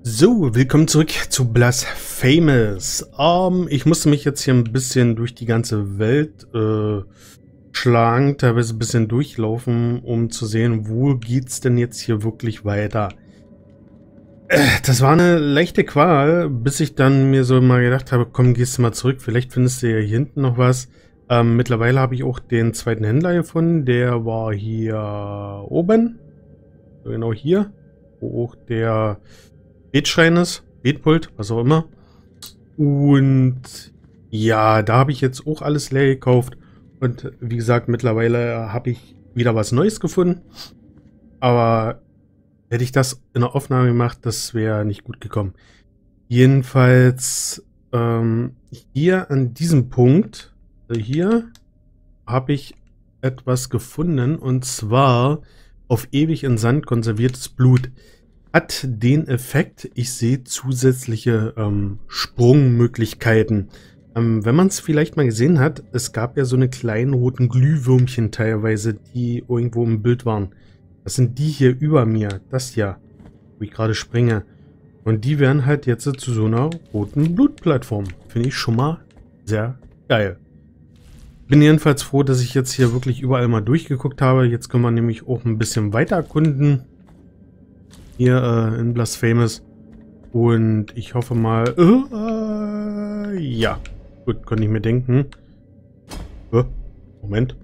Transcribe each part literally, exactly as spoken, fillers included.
So, willkommen zurück zu Blasphemous. Ähm, ich musste mich jetzt hier ein bisschen durch die ganze Welt äh, schlagen, teilweise ein bisschen durchlaufen, um zu sehen, wo geht's denn jetzt hier wirklich weiter. Äh, das war eine leichte Qual, bis ich dann mir so mal gedacht habe, komm, gehst du mal zurück, vielleicht findest du ja hier hinten noch was. Ähm, mittlerweile habe ich auch den zweiten Händler gefunden, der war hier oben, genau hier, wo auch der Betschrein ist, Betpult, was auch immer. Und ja, da habe ich jetzt auch alles leer gekauft. Und wie gesagt, mittlerweile habe ich wieder was Neues gefunden. Aber hätte ich das in der Aufnahme gemacht, das wäre nicht gut gekommen. Jedenfalls ähm, hier an diesem Punkt, also hier, habe ich etwas gefunden. Und zwar auf ewig in Sand konserviertes Blut. Hat den Effekt, ich sehe zusätzliche ähm, Sprungmöglichkeiten. Ähm, wenn man es vielleicht mal gesehen hat, es gab ja so eine kleinen roten Glühwürmchen teilweise, die irgendwo im Bild waren. Das sind die hier über mir, das hier, wo ich gerade springe. Und die werden halt jetzt zu so einer roten Blutplattform. Finde ich schon mal sehr geil. Bin jedenfalls froh, dass ich jetzt hier wirklich überall mal durchgeguckt habe. Jetzt können wir nämlich auch ein bisschen weiter erkunden. Hier äh, in Blasphemous. Und ich hoffe mal... Äh, äh, ja. Gut, konnte ich mir denken. Äh, Moment.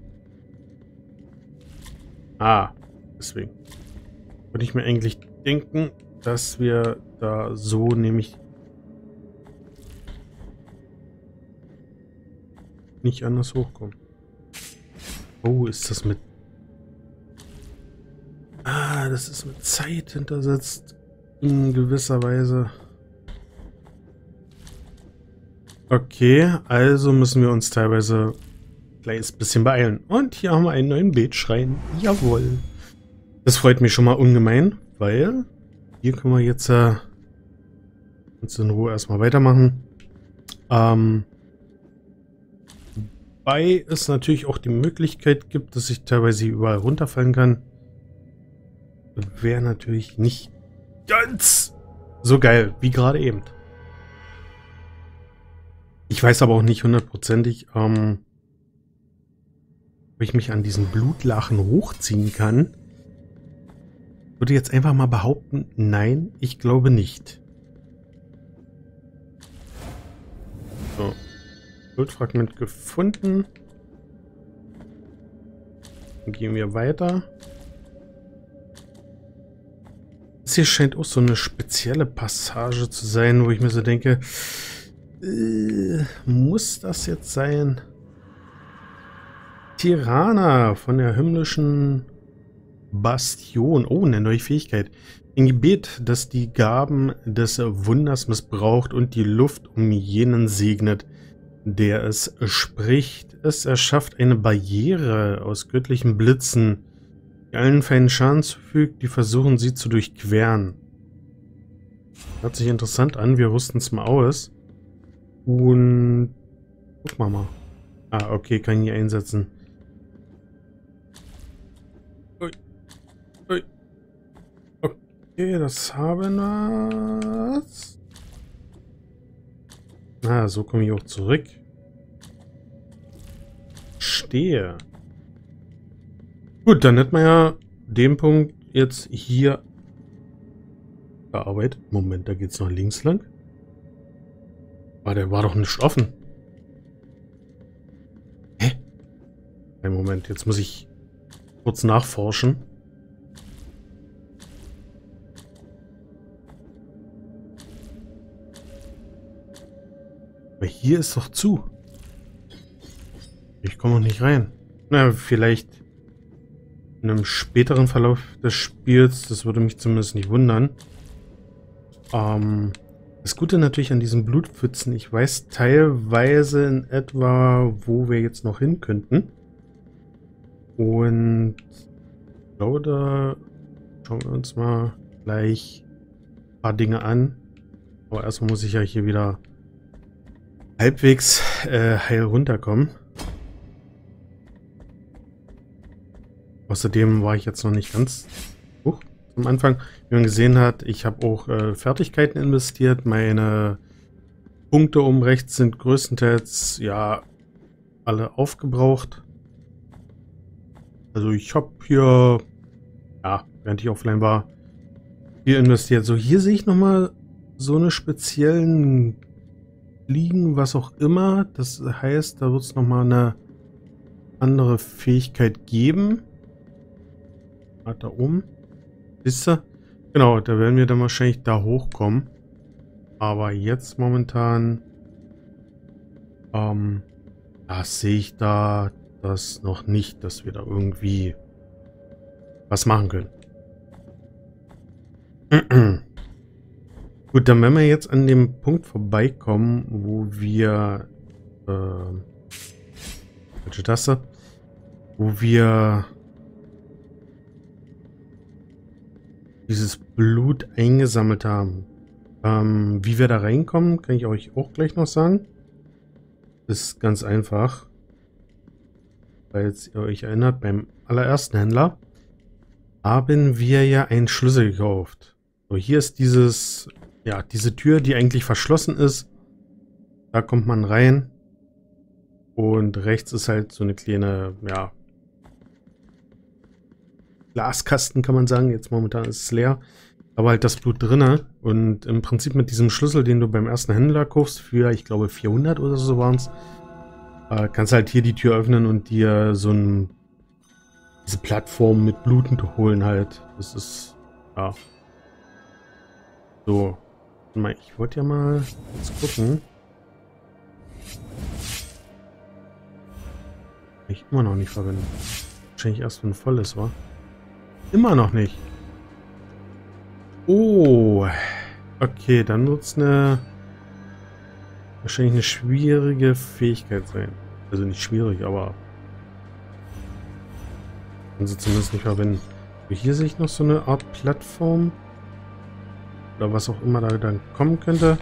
Ah, deswegen. Konnte ich mir eigentlich denken, dass wir da so nämlich nicht anders hochkommen. Oh, ist das mit... Ah, das ist mit Zeit hintersetzt. In gewisser Weise. Okay, also müssen wir uns teilweise gleich ein bisschen beeilen. Und hier haben wir einen neuen Betschrein. Jawohl. Das freut mich schon mal ungemein, weil hier können wir jetzt äh, uns in Ruhe erstmal weitermachen. Ähm, wobei es natürlich auch die Möglichkeit gibt, dass ich teilweise überall runterfallen kann. Wäre natürlich nicht ganz so geil wie gerade eben. Ich weiß aber auch nicht hundertprozentig, ähm, ob ich mich an diesen Blutlachen hochziehen kann. Würde jetzt einfach mal behaupten, nein, ich glaube nicht. So. Blutfragment gefunden. Dann gehen wir weiter. Das hier scheint auch so eine spezielle Passage zu sein, wo ich mir so denke, äh, muss das jetzt sein? Tirana von der himmlischen Bastion. Oh, eine neue Fähigkeit. Ein Gebet, das die Gaben des Wunders missbraucht und die Luft um jenen segnet, der es spricht. Es erschafft eine Barriere aus göttlichen Blitzen, die allen Feinden Schaden zufügt, die versuchen sie zu durchqueren. Hört sich interessant an, wir rüsten es mal aus. Und guck mal mal. Ah, okay, kann ich hier einsetzen. Ui. Ui. Okay, das haben wir. Na, so komme ich auch zurück. Stehe. Gut, dann hätten wir ja den Punkt jetzt hier bearbeitet. Moment, da geht es noch links lang. Aber der war doch nicht offen. Hä? Ein Moment, jetzt muss ich kurz nachforschen. Aber hier ist doch zu. Ich komme noch nicht rein. Na, vielleicht in einem späteren Verlauf des Spiels, das würde mich zumindest nicht wundern. Ähm, das Gute natürlich an diesen Blutpfützen, ich weiß teilweise in etwa, wo wir jetzt noch hin könnten. Und ich glaube, da schauen wir uns mal gleich ein paar Dinge an. Aber erstmal muss ich ja hier wieder halbwegs äh, heil runterkommen. Außerdem war ich jetzt noch nicht ganz... Huch, zum Anfang. Wie man gesehen hat, ich habe auch äh, Fertigkeiten investiert. Meine Punkte oben rechts sind größtenteils, ja, alle aufgebraucht. Also ich habe hier, ja, während ich offline war, viel investiert. So, hier sehe ich nochmal so eine speziellen Fliegen, was auch immer. Das heißt, da wird es nochmal eine andere Fähigkeit geben. Da oben. Siehst du? Genau, da werden wir dann wahrscheinlich da hochkommen. Aber jetzt momentan ähm, da sehe ich da das noch nicht, dass wir da irgendwie was machen können. Gut, dann wenn wir jetzt an dem Punkt vorbeikommen, wo wir äh, welche Taste? Wo wir dieses Blut eingesammelt haben. Ähm, wie wir da reinkommen, kann ich euch auch gleich noch sagen. Ist ganz einfach. Falls ihr euch erinnert, beim allerersten Händler haben wir ja einen Schlüssel gekauft. So, hier ist dieses, ja, diese Tür, die eigentlich verschlossen ist. Da kommt man rein. Und rechts ist halt so eine kleine, ja, Glaskasten, kann man sagen. Jetzt momentan ist es leer. Aber halt das Blut drinne. Und im Prinzip mit diesem Schlüssel, den du beim ersten Händler kaufst, für, ich glaube, vierhundert oder so waren es, äh, kannst halt hier die Tür öffnen und dir so ein, diese Plattform mit Bluten holen halt. Das ist, ja. So. Ich wollte ja mal jetzt gucken. Ich immer noch nicht verwenden. Wahrscheinlich erst, wenn voll ist, wa? Immer noch nicht. Oh. Okay, dann wird es eine wahrscheinlich eine schwierige Fähigkeit sein. Also nicht schwierig, aber kann sie zumindest nicht verwenden. Hier sehe ich noch so eine Art Plattform. Oder was auch immer da dann kommen könnte.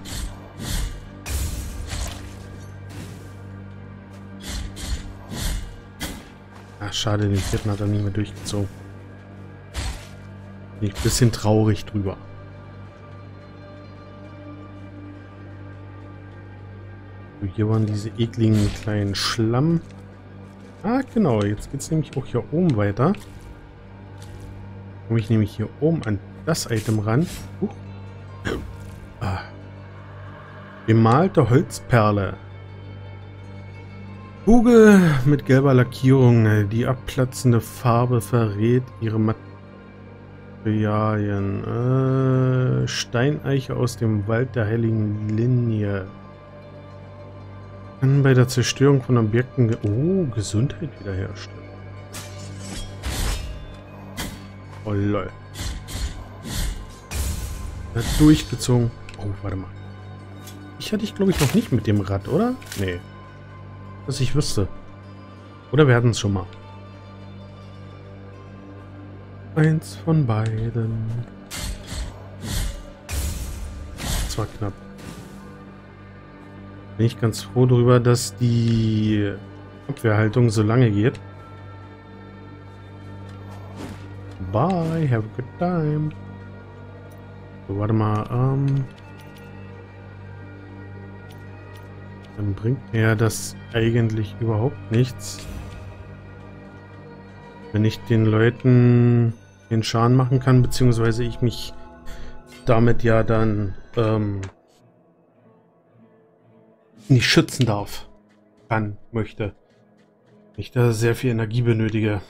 Ach, schade, den vierten hat er nie mehr durchgezogen. Bin ich ein bisschen traurig drüber. So, hier waren diese ekligen kleinen Schlamm. Ah, genau. Jetzt geht es nämlich auch hier oben weiter. Komme ich nämlich hier oben an das Item ran. Uh. Ah. Bemalte Holzperle. Kugel mit gelber Lackierung. Die abplatzende Farbe verrät ihre Materialien. Äh, Steineiche aus dem Wald der Heiligen Linie. Kann bei der Zerstörung von Objekten ge oh, Gesundheit wiederherstellen. Oh lol. Hat durchgezogen. Oh, warte mal. Ich hatte ich glaube ich noch nicht mit dem Rad, oder? Nee. Dass ich wüsste. Oder wir hatten es schon mal. Eins von beiden. Das war knapp. Bin ich ganz froh darüber, dass die Abwehrhaltung so lange geht. Bye, have a good time. So, warte mal. Ähm, dann bringt mir das eigentlich überhaupt nichts, wenn ich den Leuten den Schaden machen kann, beziehungsweise ich mich damit ja dann ähm, nicht schützen darf, kann, möchte. Ich da sehr viel Energie benötige.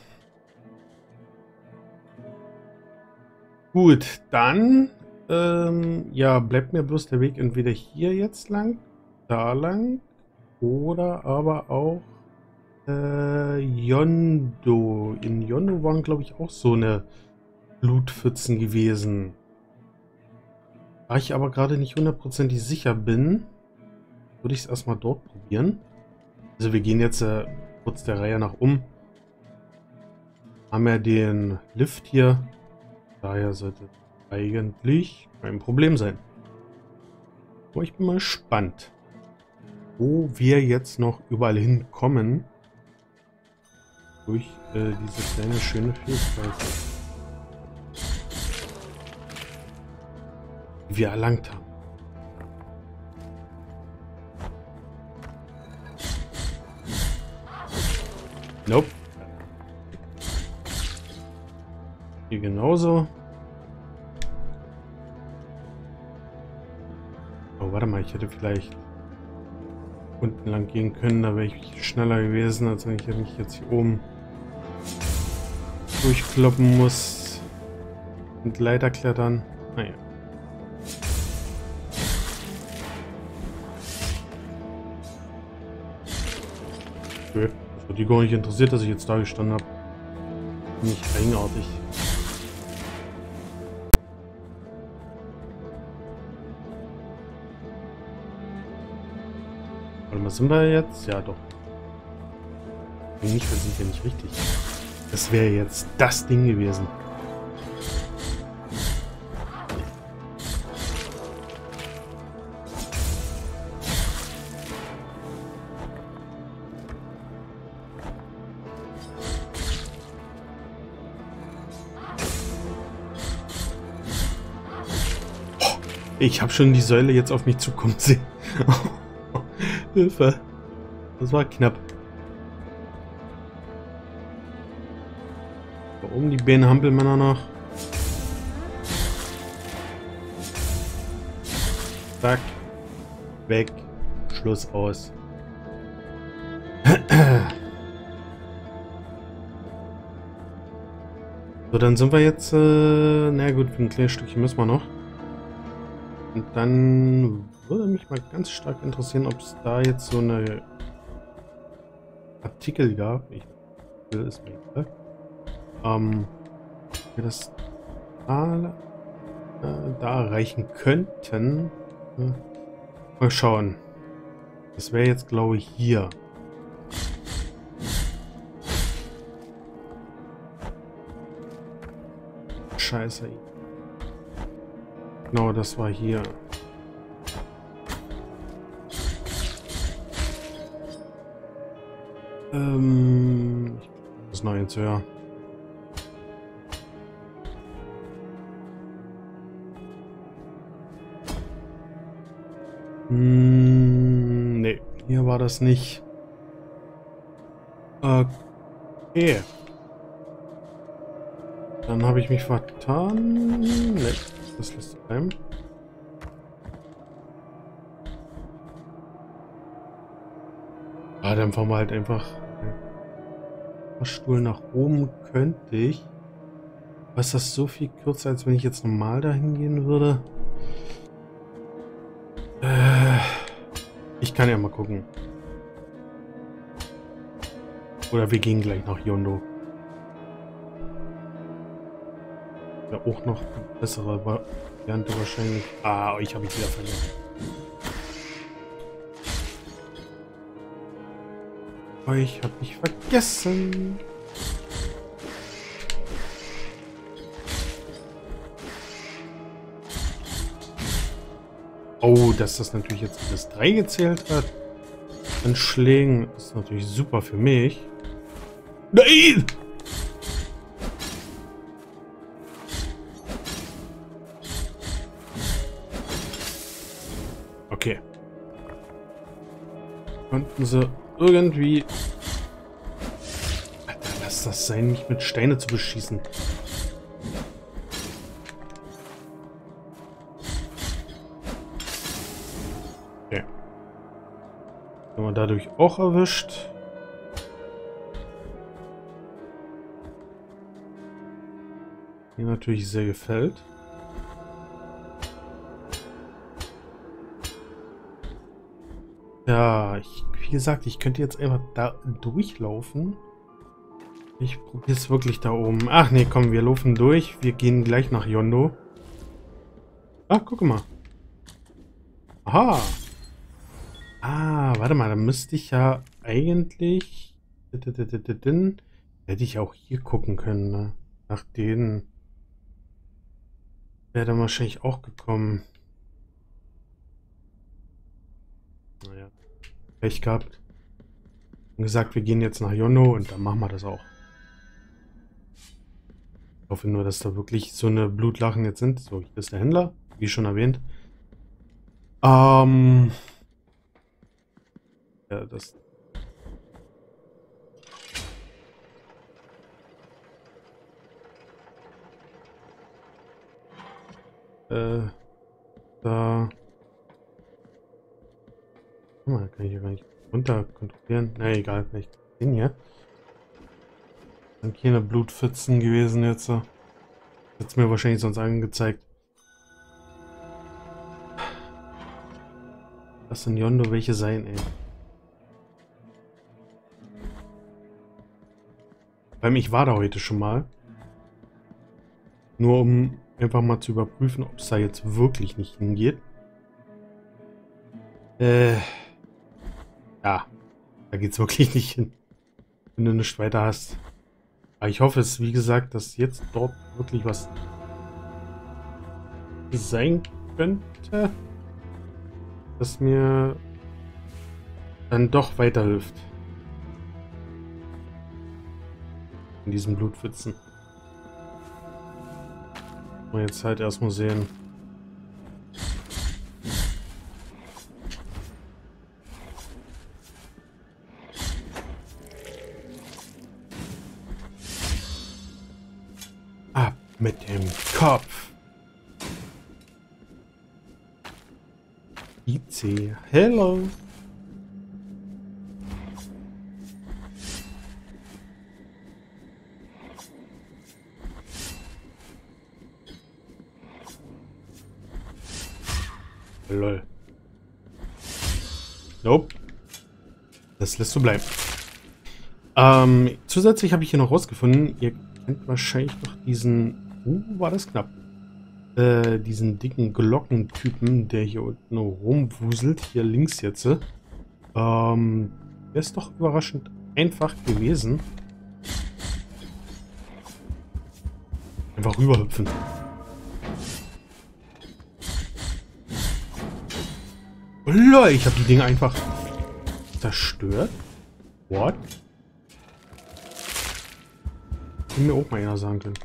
Gut, dann ähm, ja, bleibt mir bloß der Weg entweder hier jetzt lang, da lang oder aber auch äh, Yondo. In Yondo waren, glaube ich, auch so eine Blutpfützen gewesen. Da ich aber gerade nicht hundertprozentig sicher bin, würde ich es erstmal dort probieren. Also wir gehen jetzt äh, kurz der Reihe nach um. Haben wir den Lift hier. Daher sollte eigentlich kein Problem sein. Aber ich bin mal gespannt, wo wir jetzt noch überall hinkommen. Durch äh, diese kleine schöne Fähigkeit. die wir erlangt haben. Nope. Hier genauso. Oh, warte mal, ich hätte vielleicht unten lang gehen können, da wäre ich schneller gewesen, als wenn ich mich jetzt hier oben durchkloppen muss und Leiter klettern. Naja. Okay. Das hat die gar nicht interessiert, dass ich jetzt da gestanden habe. Nicht eigenartig. Warte mal, sind wir jetzt? Ja, doch. Nicht, wir sind ja nicht richtig. Das wäre jetzt das Ding gewesen. Ich habe schon die Säule jetzt auf mich zukommen sehen. Hilfe. Das war knapp. Da oben die Beine Hampelmänner noch. Zack. Weg. Schluss aus. So, dann sind wir jetzt... Äh, na gut, für ein kleines Stückchen müssen wir noch. Und dann würde mich mal ganz stark interessieren, ob es da jetzt so eine Artikel gab. Ich will es mir egal. Ähm, wir das da, äh, da erreichen könnten. Äh, mal schauen. Das wäre jetzt, glaube ich, hier. Scheiße. Genau, das war hier. Ähm, ich muss noch eins höher. Hm, nee, hier war das nicht. Okay. Dann habe ich mich vertan. Nee. Das lässt bleiben. Ah, dann fahren wir halt einfach den Stuhl nach oben, könnte ich. Aber ist das so viel kürzer, als wenn ich jetzt normal dahin gehen würde? Äh, ich kann ja mal gucken. Oder wir gehen gleich nach Yondo. Ja, auch noch eine bessere Variante wahrscheinlich. Ah, ich habe mich wieder verloren. Ich habe mich vergessen. Oh, dass das natürlich jetzt bis drei gezählt hat. An Schlägen ist natürlich super für mich. Nein! Okay. Konnten sie irgendwie... Alter, lass das sein, mich mit Steine zu beschießen. Okay. Haben wir dadurch auch erwischt. Mir natürlich sehr gefällt. Ja, ich, wie gesagt, ich könnte jetzt einfach da durchlaufen. Ich probiere es wirklich da oben. Ach nee, komm, wir laufen durch. Wir gehen gleich nach Yondo. Ah, guck mal. Aha. Ah, warte mal, da müsste ich ja eigentlich... Hätte ich auch hier gucken können, ne? Nach denen. Wäre dann wahrscheinlich auch gekommen. Naja. Pech gehabt. Und gesagt, wir gehen jetzt nach Yondo und dann machen wir das auch. Ich hoffe nur, dass da wirklich so eine Blutlachen jetzt sind. So, hier ist der Händler. wie schon erwähnt. Ähm. Ja, das. Äh. Da. Guck mal, kann ich hier gar nicht runter kontrollieren. Na egal, vielleicht den hier. Sind keine Blutpfützen gewesen jetzt. Hat es mir wahrscheinlich sonst angezeigt. Das sind Yondo welche sein, ey. Weil ich war da heute schon mal. Nur um einfach mal zu überprüfen, ob es da jetzt wirklich nicht hingeht. Äh. Ja. Da geht es wirklich nicht hin. Wenn du nichts weiter hast. Aber ich hoffe es, wie gesagt, dass jetzt dort wirklich was sein könnte, das mir dann doch weiterhilft. In diesen Blutpfützen. Und jetzt halt erstmal sehen. Ab mit dem Kopf. I C. Hello. Lol. Nope. Das lässt so bleiben. Ähm, zusätzlich habe ich hier noch rausgefunden, ihr kennt wahrscheinlich noch diesen, uh, war das knapp, äh, diesen dicken Glockentypen, der hier unten rumwuselt, hier links jetzt. Ähm, der ist doch überraschend einfach gewesen. Einfach rüberhüpfen. Lol, ich habe die Dinge einfach zerstört. What? Hätte mir auch mal einer sagen können.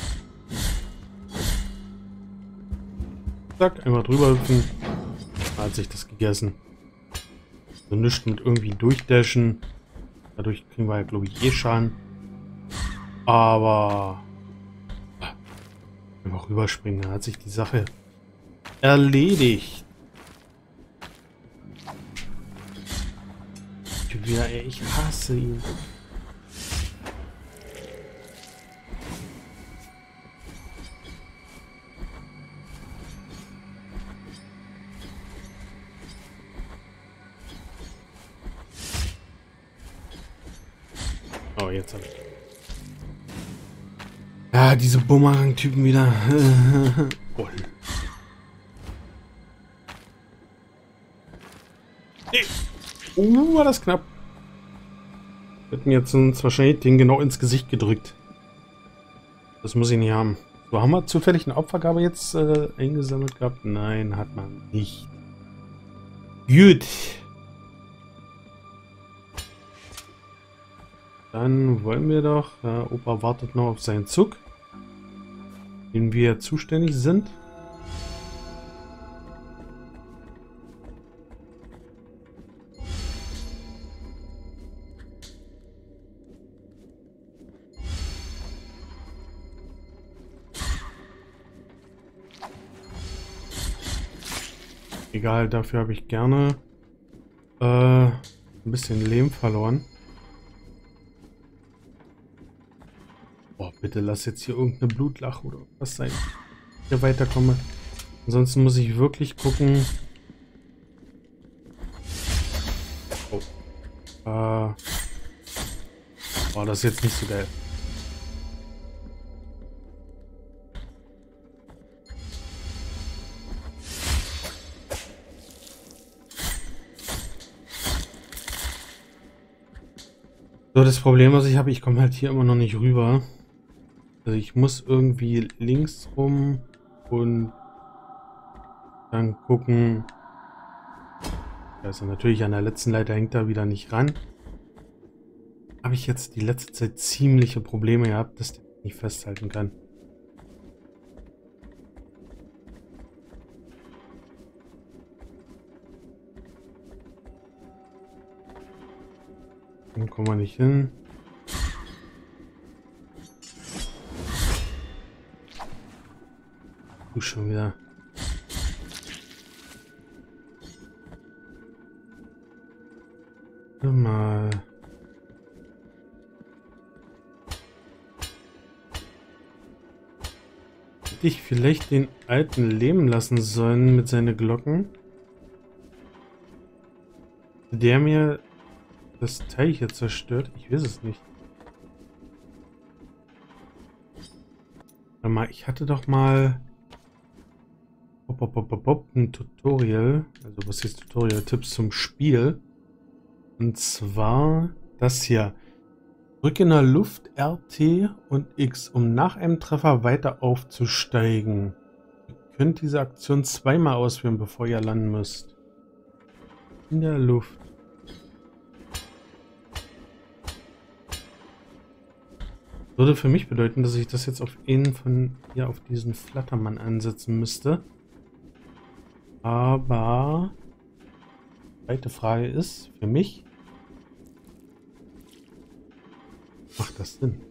Zack, einmal drüber hüpfen. Da hat sich das gegessen. So nichts mit irgendwie durchdashen. Dadurch kriegen wir ja, glaube ich, eh Schaden. Aber einfach rüberspringen, da hat sich die Sache erledigt. Wieder, ey, ich hasse ihn. Oh, jetzt hab ich. Ja, diese Bumerang-Typen wieder. Oh. Nee. Oh, war das knapp. Wir hätten jetzt uns wahrscheinlich den genau ins Gesicht gedrückt. Das muss ich nicht haben. So, haben wir zufällig eine Opfergabe jetzt äh, eingesammelt gehabt? Nein, hat man nicht. Gut. Dann wollen wir doch... Äh, Opa wartet noch auf seinen Zug, den wir zuständig sind. Egal, dafür habe ich gerne äh, ein bisschen Lehm verloren. Boah, bitte lass jetzt hier irgendeine Blutlache oder was sein. Hier weiterkomme. Ansonsten muss ich wirklich gucken. Oh. Äh. Boah, das ist jetzt nicht so geil. So, das Problem, was ich habe, ich komme halt hier immer noch nicht rüber. Also ich muss irgendwie links rum und dann gucken. Also natürlich an der letzten Leiter hängt da wieder nicht ran. Habe ich jetzt die letzte Zeit ziemliche Probleme gehabt, dass der nicht festhalten kann. Dann kommen wir nicht hin. Du schon wieder. Warte mal. Hätte ich vielleicht den Alten leben lassen sollen mit seinen Glocken? Der mir das Teil hier zerstört? Ich weiß es nicht. Warte mal, ich hatte doch mal Bop, bop, bop, bop, bop, ein Tutorial. Also was ist Tutorial? Tipps zum Spiel. Und zwar das hier. Drücke in der Luft R T und X, um nach einem Treffer weiter aufzusteigen. Ihr könnt diese Aktion zweimal ausführen, bevor ihr landen müsst. In der Luft. Würde für mich bedeuten, dass ich das jetzt auf einen von hier auf diesen Flattermann ansetzen müsste. Aber die zweite Frage ist für mich, macht das Sinn?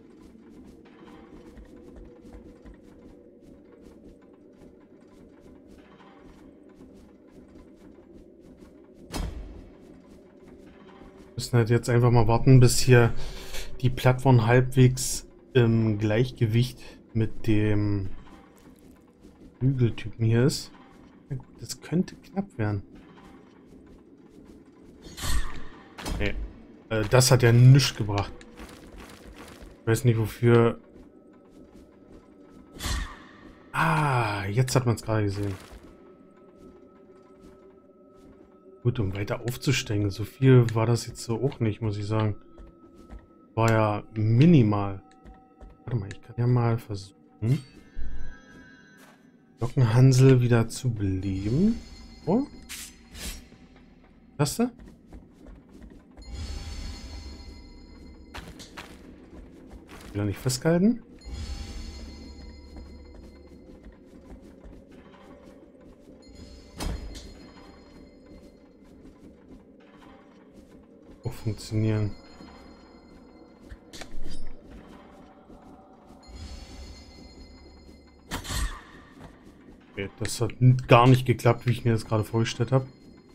Wir müssen halt jetzt einfach mal warten, bis hier die Plattform halbwegs im Gleichgewicht mit dem Hügeltypen hier ist. Na gut, das könnte knapp werden. Nee, äh, das hat ja nichts gebracht. Ich weiß nicht wofür. Ah, jetzt hat man es gerade gesehen. Gut, um weiter aufzusteigen. So viel war das jetzt so auch nicht, muss ich sagen. War ja minimal. Warte mal, ich kann ja mal versuchen, Glockenhansel wieder zu beleben. Oh. Taste. Wieder nicht festgehalten. Auch funktionieren. Okay, das hat gar nicht geklappt, wie ich mir das gerade vorgestellt habe.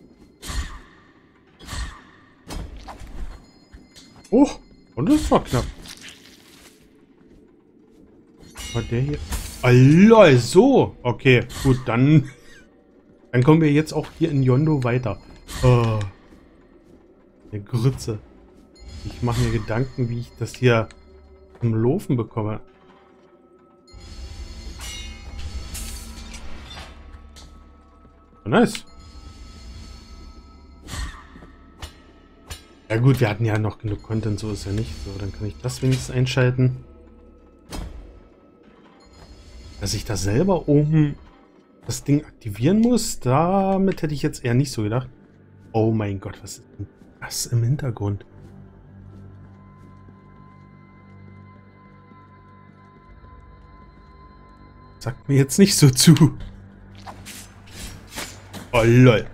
Oh, und das war knapp. War der hier? Alter, so. Okay, gut, dann, dann kommen wir jetzt auch hier in Yondo weiter. Oh, der Grütze. Ich mache mir Gedanken, wie ich das hier zum Laufen bekomme. Oh, nice. Ja gut, wir hatten ja noch genug Content, so ist ja nicht. So, dann kann ich das wenigstens einschalten. Dass ich da selber oben das Ding aktivieren muss, damit hätte ich jetzt eher nicht so gedacht. Oh mein Gott, was ist denn das im Hintergrund? Sagt mir jetzt nicht so zu. Oh lol.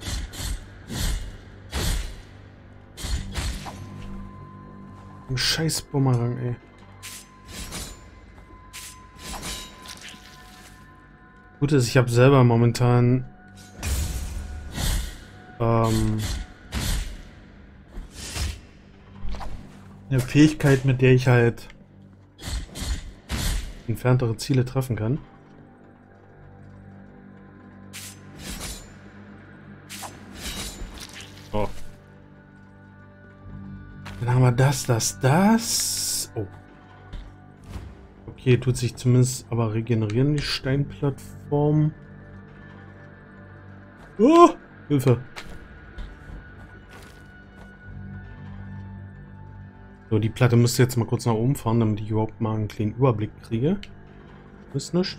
Ein scheiß Bumerang, ey. Gut ist, ich habe selber momentan ähm, eine Fähigkeit, mit der ich halt entferntere Ziele treffen kann. So. Dann haben wir das, das, das. Oh. Okay, tut sich zumindest aber regenerieren, die Steinplattform. Oh, Hilfe. So, die Platte müsste jetzt mal kurz nach oben fahren, damit ich überhaupt mal einen kleinen Überblick kriege. Ist nicht.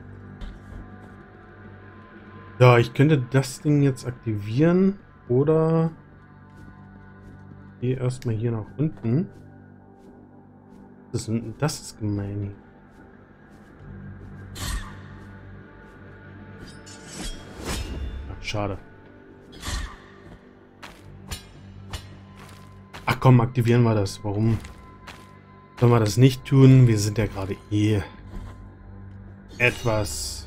Ja, ich könnte das Ding jetzt aktivieren oder gehe erstmal hier nach unten. Das ist, das ist gemein. Ach, schade. Ach komm, aktivieren wir das. Warum sollen wir das nicht tun? Wir sind ja gerade eh etwas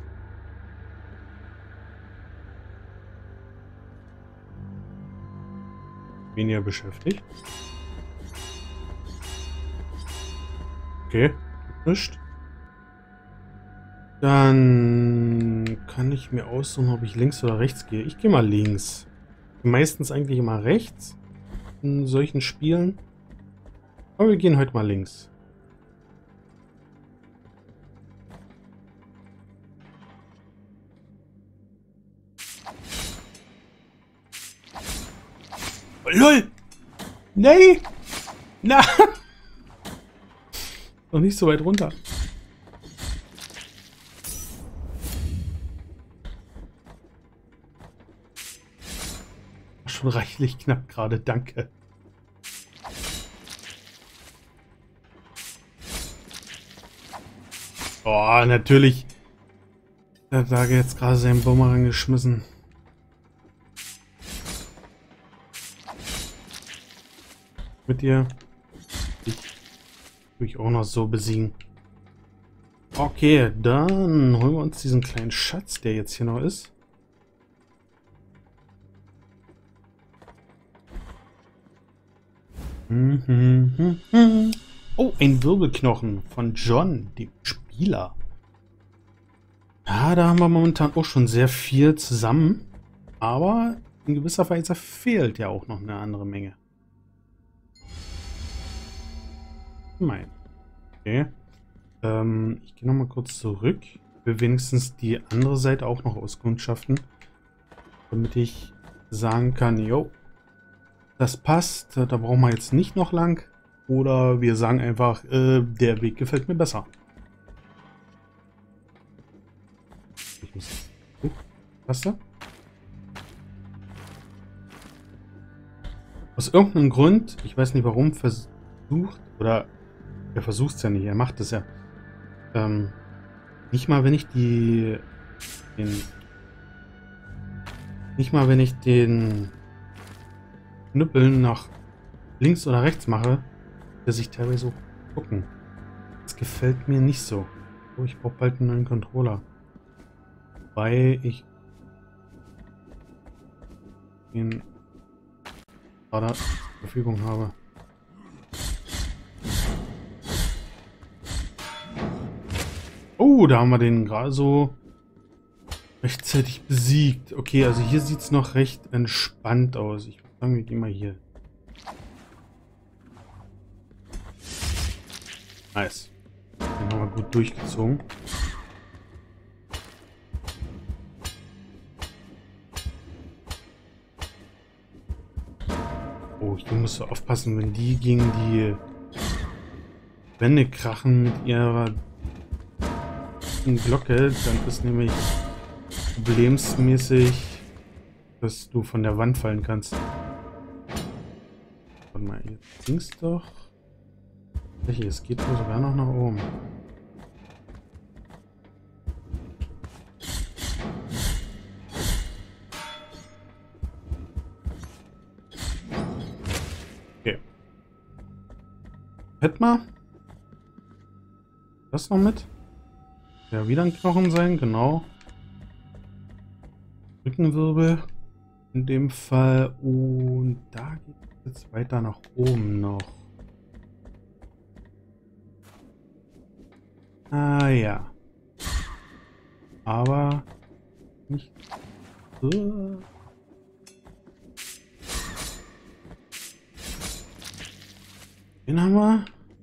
weniger beschäftigt. Okay, nicht. Dann kann ich mir aussuchen, ob ich links oder rechts gehe. Ich gehe mal links. Meistens eigentlich immer rechts in solchen Spielen. Aber wir gehen heute mal links. Oh, LOL! Nee! Na! Noch nicht so weit runter. Schon reichlich knapp gerade, danke. Oh, natürlich. Der hat da jetzt gerade seinen Bumerang geschmissen. Mit dir. Ich will ich auch noch so besiegen. Okay, dann holen wir uns diesen kleinen Schatz, der jetzt hier noch ist. Oh, ein Wirbelknochen von John, dem Spieler. Ja, da haben wir momentan auch schon sehr viel zusammen. Aber in gewisser Weise fehlt ja auch noch eine andere Menge. Nein. Okay. Ähm, ich gehe nochmal kurz zurück. Ich will wenigstens die andere Seite auch noch auskundschaften. Damit ich sagen kann, jo, das passt, da brauchen wir jetzt nicht noch lang. Oder wir sagen einfach, äh, der Weg gefällt mir besser. Ich muss... Oh, was da? Aus irgendeinem Grund, ich weiß nicht warum, versucht, oder er versucht es ja nicht, er macht es ja. Ähm, nicht mal wenn ich die... Den, nicht mal wenn ich den... Knüppeln nach links oder rechts mache, dass ich teilweise so gucken. Das gefällt mir nicht so. Oh, ich brauche bald einen neuen Controller. Weil ich ihn gerade zur Verfügung habe. Oh, da haben wir den gerade so rechtzeitig besiegt. Okay, also hier sieht es noch recht entspannt aus. Ich sagen wir gehen mal hier. Nice. Den haben wir gut durchgezogen. Oh, ich muss so aufpassen, wenn die gegen die Wände krachen mit ihrer Glocke, dann ist nämlich problemsmäßig, dass du von der Wand fallen kannst. Warte mal, jetzt ging's doch. Es geht wohl sogar noch nach oben. Okay. Hätten wir das noch mit? Ja, wieder ein Knochen sein, genau. Rückenwirbel in dem Fall. Und da geht es jetzt weiter nach oben noch. Ah ja. Aber nicht so. Den haben wir.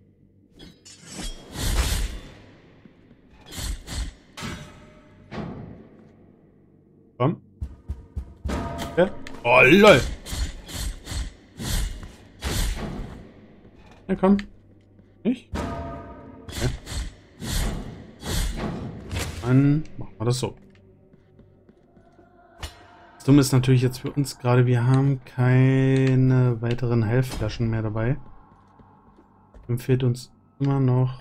Komm. Ja. Oh, lol. Ja, komm. Nicht? Okay. Dann machen wir das so. Das Dumme ist natürlich jetzt für uns gerade, wir haben keine weiteren Heilflaschen mehr dabei. Dann fehlt uns immer noch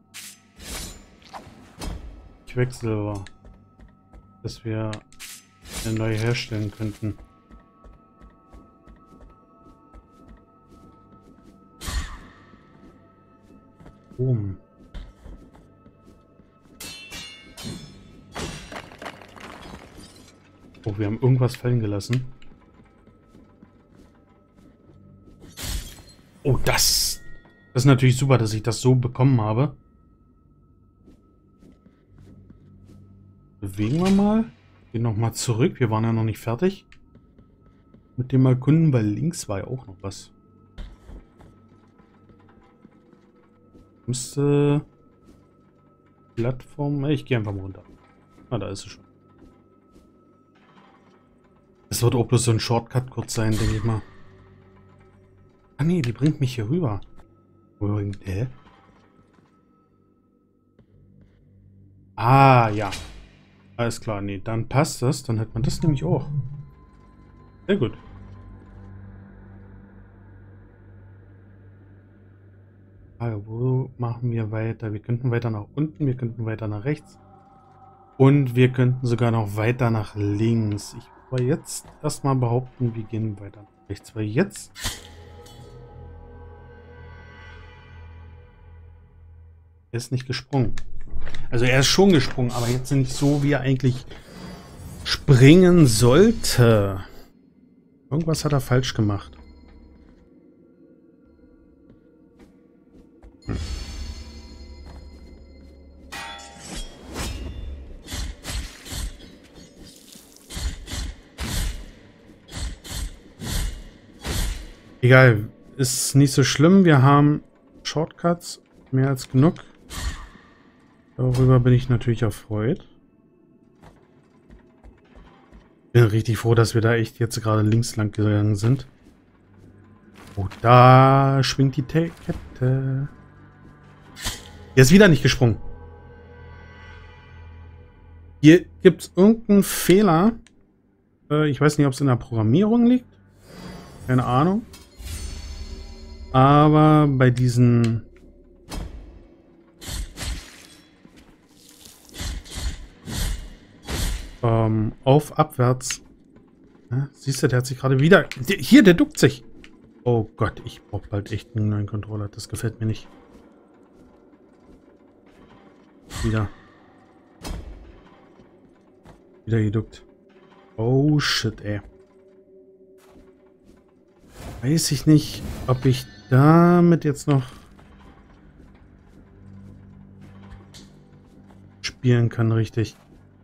Quecksilber, dass wir eine neue herstellen könnten. oben. Oh, wir haben irgendwas fallen gelassen. Oh, das... Das ist natürlich super, dass ich das so bekommen habe. Bewegen wir mal. Gehen nochmal zurück. Wir waren ja noch nicht fertig. Mit dem Erkunden, weil links war ja auch noch was. Müsste... Plattform... Ich gehe einfach mal runter. Ah, da ist sie schon. Es wird auch bloß so ein Shortcut kurz sein, denke ich mal. Ah nee, die bringt mich hier rüber. Hä? Ah, ja. Alles klar, nee, dann passt das. Dann hat man das nämlich auch. Sehr gut. Also, wo machen wir weiter? Wir könnten weiter nach unten, wir könnten weiter nach rechts. Und wir könnten sogar noch weiter nach links. Ich will jetzt erstmal behaupten, wir gehen weiter nach rechts. Weil jetzt... Er ist nicht gesprungen. Also er ist schon gesprungen, aber jetzt nicht so, wie er eigentlich springen sollte. Irgendwas hat er falsch gemacht. Hm. Egal, ist nicht so schlimm. Wir haben Shortcuts, mehr als genug. Darüber bin ich natürlich erfreut. Bin richtig froh, dass wir da echt jetzt gerade links lang gegangen sind. Oh, da schwingt die Kette. Der ist wieder nicht gesprungen. Hier gibt es irgendeinen Fehler. Äh, ich weiß nicht, ob es in der Programmierung liegt. Keine Ahnung. Aber bei diesen... Ähm, auf abwärts. Ja, siehst du, der hat sich gerade wieder... Der, hier, der duckt sich. Oh Gott, ich brauche bald echt einen neuen Controller. Das gefällt mir nicht. Wieder. Wieder geduckt. Oh shit, ey. Weiß ich nicht, ob ich damit jetzt noch spielen kann, richtig.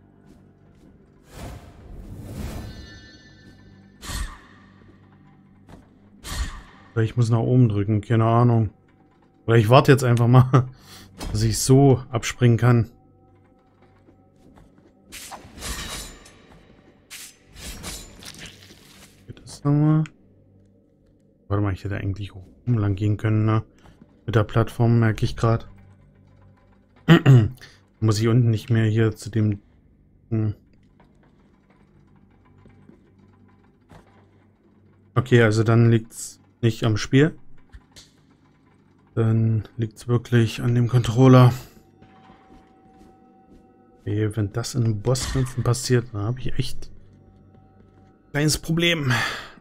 Oder ich muss nach oben drücken, keine Ahnung. Oder ich warte jetzt einfach mal, dass ich so abspringen kann. Das nochmal. Warte mal, ich hätte eigentlich oben lang gehen können, ne? Mit der Plattform merke ich gerade. Muss ich unten nicht mehr hier zu dem... Hm. Okay, also dann liegt's nicht am Spiel. Dann liegt es wirklich an dem Controller. Okay, wenn das in Bosskämpfen passiert, dann habe ich echt ein kleines Problem.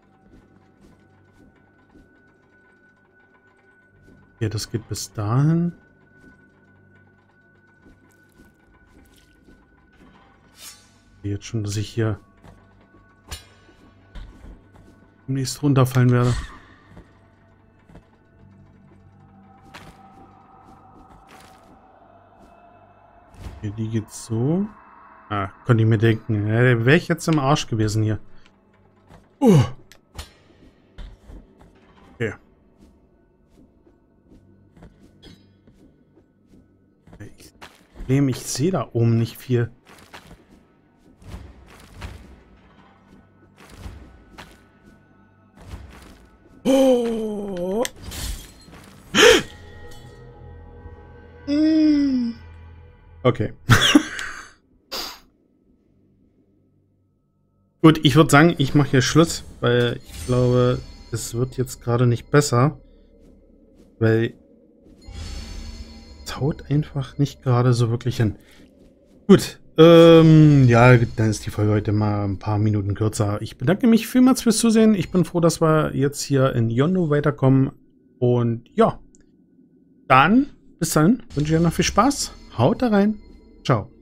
Ja, das geht bis dahin. Jetzt schon, dass ich hier demnächst runterfallen werde. Okay, die geht so. Ah, konnte ich mir denken. Ja, wäre ich jetzt im Arsch gewesen hier. Uh. Okay. Ich, ich sehe da oben nicht viel. Oh. Okay. Gut, ich würde sagen, ich mache hier Schluss, weil ich glaube, es wird jetzt gerade nicht besser. Weil es haut einfach nicht gerade so wirklich hin. Gut, ähm, ja, dann ist die Folge heute mal ein paar Minuten kürzer. Ich bedanke mich vielmals fürs Zusehen. Ich bin froh, dass wir jetzt hier in Yondo weiterkommen. Und ja, dann Bis dann, wünsche ich euch noch viel Spaß. Haut da rein. Ciao.